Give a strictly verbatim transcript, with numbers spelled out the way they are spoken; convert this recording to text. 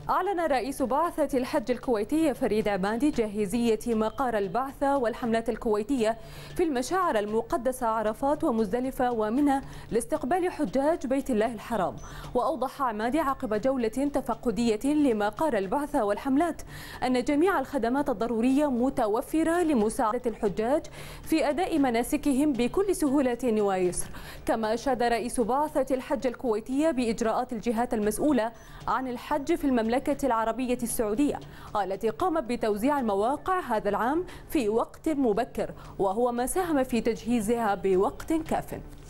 أعلن رئيس بعثة الحج الكويتية فريد عمادي جاهزية مقار البعثة والحملات الكويتية في المشاعر المقدسة عرفات ومزدلفة ومنى لاستقبال حجاج بيت الله الحرام. وأوضح عمادي عقب جولة تفقدية لمقار البعثة والحملات أن جميع الخدمات الضرورية متوفرة لمساعدة الحجاج في أداء مناسكهم بكل سهولة ويسر. كما أشاد رئيس بعثة الحج الكويتية بإجراءات الجهات المسؤولة عن الحج في المملكة العربية السعودية التي قامت بتوزيع المواقع هذا العام في وقت مبكر، وهو ما ساهم في تجهيزها بوقت كاف.